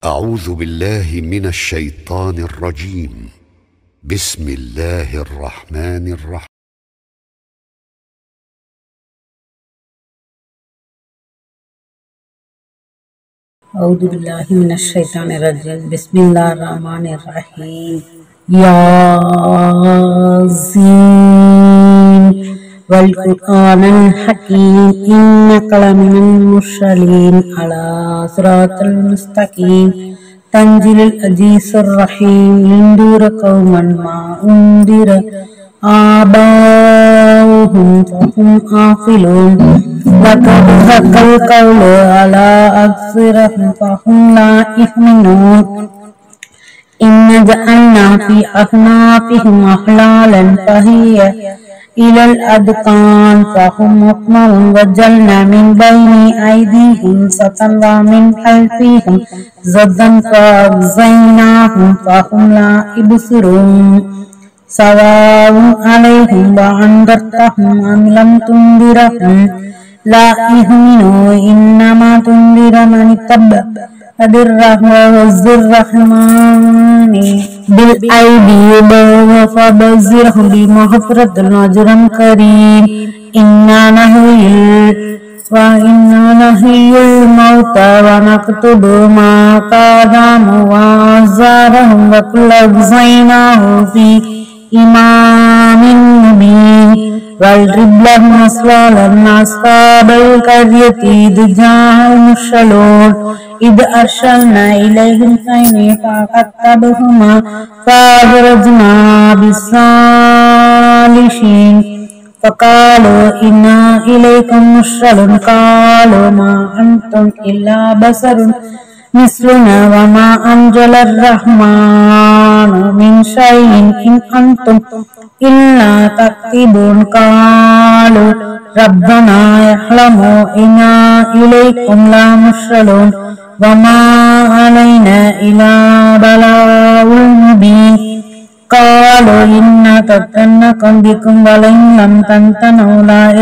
أعوذ بالله من الشيطان الرجيم. بسم الله الرحمن الرحيم. أعوذ بالله من الشيطان الرجيم. بسم الله الرحمن الرحيم. ياسين والقرآن الحكيم إنك لمن المرسلين على صراط المستقيم تنزيل العزيز الرحيم لينذر قوما ما أنذر آباؤهم فهم غافلون لقد حق القول على أكثرهم فهم لا يؤمنون إن جعلنا في أعناقهم أغلالا فهي إلى الأذقان فهم مقمحون وجعلنا من بين أيديهم سدا ومن خلفهم سدا فأغشيناهم فهم لا يبصرون سواء عليهم وأنذرتهم أم لم تنذرهم لا يؤمنون إنما تنذر من اتبع الرحمن بالأيدي فبشرهم بمغفرة وأجر كريم إنا نحيي الموتى ونكتب ما قدموا وآثارهم وكل أحصيناه في إمام مبين واضرب لهم مثلا أصحاب القرية إذ جاء المرسلون إذ أرسلنا إليهم اثنين فكذبوهما فأخرجنا بالصالحين فقالوا إنا إليكم مرسلون قالوا ما أنتم إلا بشر مثلنا وما أنزل الرحمن من شيء إن أنتم إلا تكذبون قالوا ربنا يعلم إنا إليكم لمرسلون وما علينا إلا بلاغ مبين قالوا إنا فتنكم بكم ولئن لم تنتهوا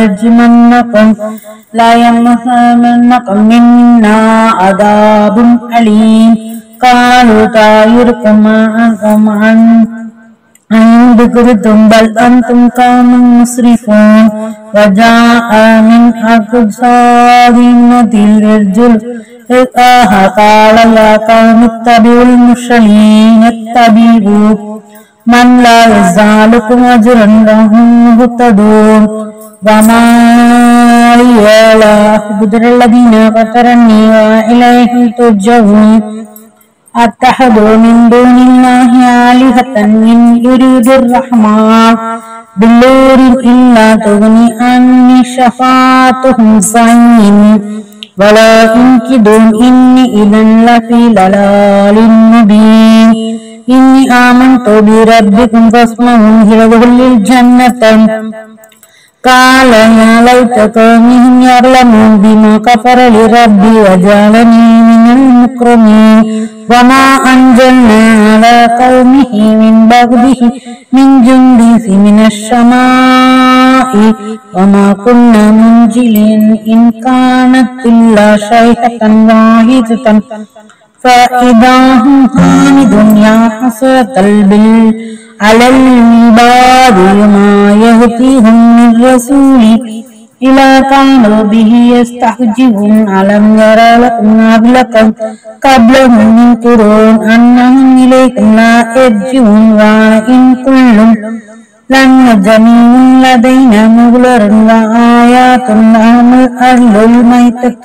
ليمسنكم منا عذاب أليم قالوا طائركم معكم أن ذكرتم بل أنتم قوم مسرفون وجاء من أقصاهم الرجل قال يا قوم اتبعوا المرسلين اتبعوا من لا يسألكم أجرا وهم مهتدون وما لي لا أعبد الذين فطرني وإليه ترجعون أتخذ من دون الله آلهة إن يريد الرحمن بالضر إلا تغني عني شفاعتهم شيئا ولا ينقذون إني إذا لفي ضلال مبين إني آمنت بربكم فاسمعون ادخل الجنة قال يا ليت قومهم يعلمون بما كفر لربي وجعلني من المكرمين وما أنزلنا على قومه من بعده من جند من السماء وما كنا منزلين إن كانت إلا صيحة واحدة فإذا هم خامدون يا حسرة على العباد ما يأتيهم من رسول إلا كانوا به يستهزئون ألم يروا لكم أهلكم قبلهم من قرون أنهم إليكم لا يرجعون وإن كل لما جميع لدينا مغلر وآيات لهم الأرض الميتة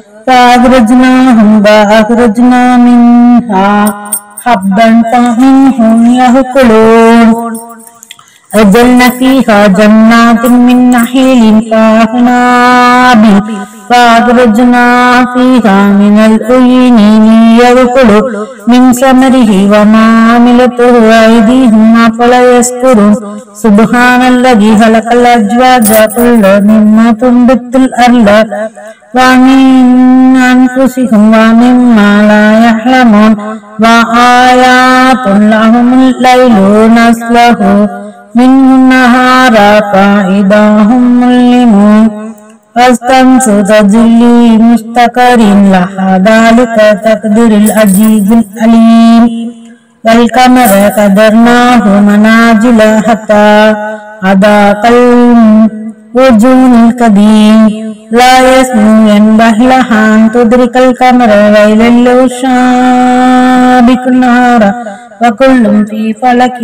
فأخرجنا منها حبا فمنهم يأكلون أجلنا فيها جنات من نخيل وأعناب فأخرجنا فيها من العيون ليأكلوا من ثمره وما عملته أيديهم أفلا يشكرون سبحان الذي خلق الأزواج كلها مما تنبت الأرض ومن أنفسهم ومما لا يعلمون وآيات لهم الليل نسلخ منه النهار فإذا هم مظلمون والشمس تجري لمستقر لها ذلك تقدير العزيز العليم والقمر قدرناه منازل حتى عدا كالوجون القديم لا ينبغي لها أن تدرك القمر ويل لو سابق النهار وكل في فلك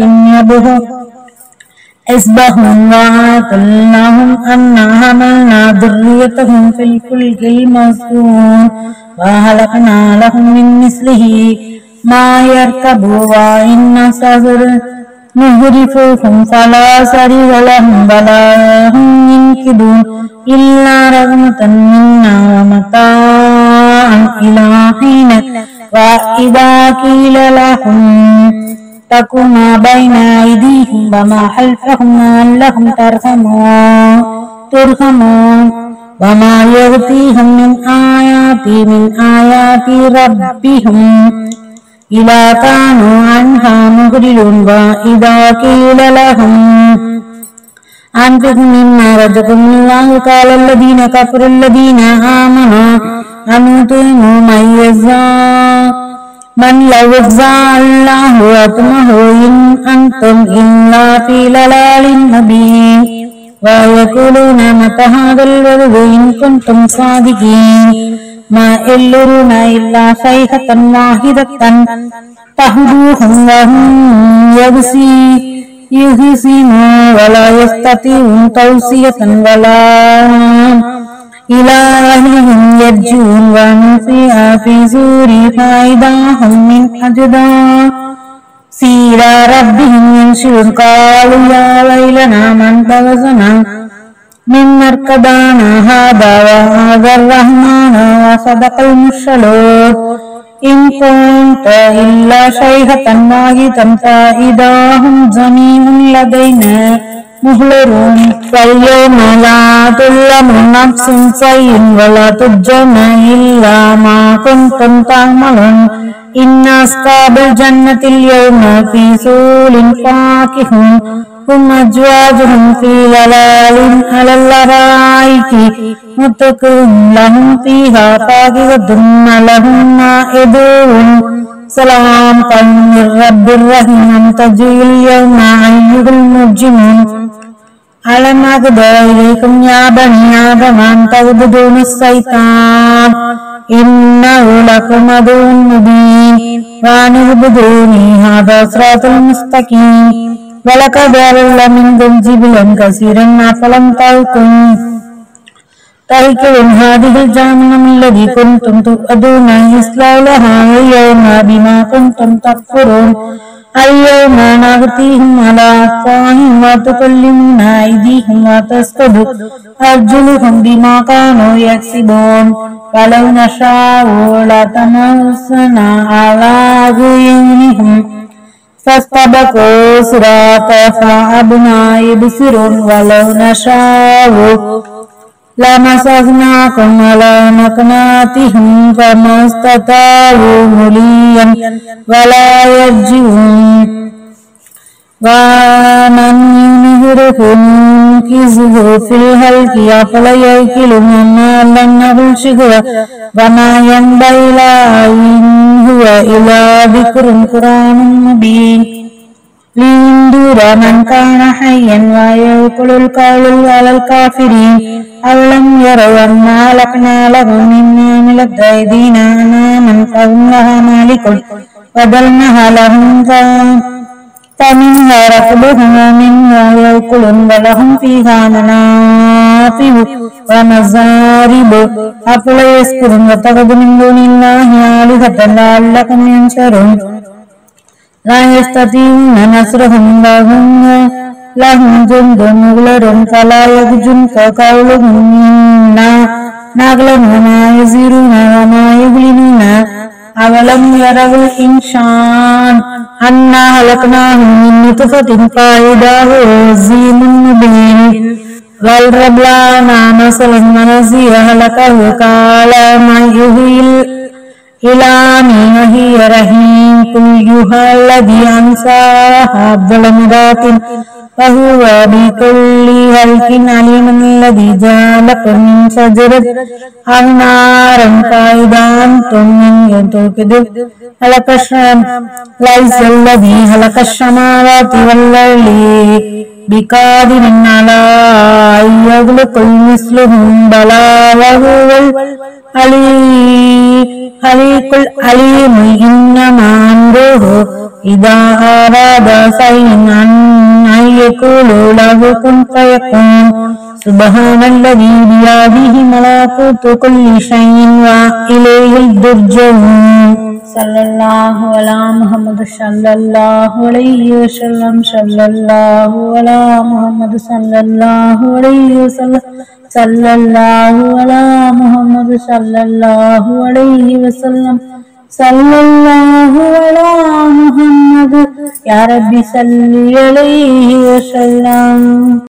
يسبحون وعاتلناهم أنا حملنا ذريتهم في الفلك المسكون وخلقنا لهم من مثله ما يركبوا وإن نغرقهم فلا صريخ لهم ولا هم ينقذون إلا رحمة منا ومتاعا إلى حين وإذا قيل لهم اتقوا ما بين أيديهم وما خلفهم لعلهم ترحمون وما يأتيهم من آيات ربهم إذا كانوا عنها معرضون وإذا قيل لهم أنفقوا مما رزقكم الله قال الذين كفروا الذين آمنوا أنطعموا من لو شاء الله أطعمه إن أنتم إلا في ضلال مبين ويقولون متى هذا الوعد إن كنتم صادقين ما يلرون إلا صيحة واحدة تأخذهم وهم يخصمون ولا يستطيعون توصية ولا إلى أهلهم يرجعون ونفخ في الصور فإذا هم من أجداثهم إلى ربهم ينسلون قالوا يا ويلنا من بعثنا من مرقدنا هذا وهذا الرحمن وصدق المرسلون إن كنت إلا صيحة واحدة فإذا هم جميع لدينا محضرون فاليوم لا تظلم نفس شيئا ولا تجزون إلا ما كنتم تعملون إن أصحاب الجنة اليوم في سرور فاكهون هم أزواجهم في ظلال على الأرائك متكئون لهم فيها فاكهة ولهم ما يدعون سلام من رب الرحيم تجري اليوم أيها المجرمون ألم أعهد إليكم يا بني آدم أن تعبدوا الشيطان إنه لكم عدو مبين وأن اعبدوني هذا صراط مستقيم ولقد أضل منكم جبلا كثيرا أفلم تعقلون هذه جهنم الذي كنتم توعدون يصلى لها اليوم بما كنتم تكفرون اليوم نغتيهم على أفواههم وتكلمنا أيديهم وتشهد أرجلهم بما كانوا يكسبون ولو نشاء لطمسنا على أعينهم فاستبقوا الصراط فأبوا يبصرون ولو نشاء لمسخناكم على مكناتهم فما استطاعوا مليا ولا يرجعون ومن ينهره ننكسه في الهلك أفلا يعقلون وما لم شكرا وما ينبغي له إن هو إلا ذكر قرآن مبين لينذر من كان حيا ويأكل القول على الكافرين أولم يروا أنا خلقنا لهم مما عملت أيدينا أنعاما فهم لها مالكون وذللناها لهم فمنها ركوبهم ومنها يأكلون ولهم فيها منافع ومشارب أفلا يشكرون واتخذوا من دون الله آلهة لعلهم ينصرون لا يستطيعون نصرهم لهم جند مغلظون فلا يحزنك قولهم إنا نعلم ما يسرون وما يعلنون أولم يروا الإنسان أنا خلقناهم من نطفة فإذا هو خصيم مبين واضرب لنا مثلا ونسي خلقه قال من يحيي العظام وهي رميم قل يحييها الذي أنشأها أول مرة وهو بكل خلق عليم الذي جعلكم من شجرة نارا فإذا أنتم منه توقدون ليس الذي خلق السماوات والأرض بقادر على أن يخلق مثلهم بلى وهو الخليق العليم إنما أمره إذا أراد شيئا أن يقول له كن فيكون سبحان الذي بيده ملكوت كل شيء وإليه ترجعون صلى الله على محمد صلى الله عليه وسلم صلى الله على محمد صلى الله عليه وسلم صلى الله على محمد صلى الله عليه وسلم صلى الله على محمد يا رب صل عليه وسلم.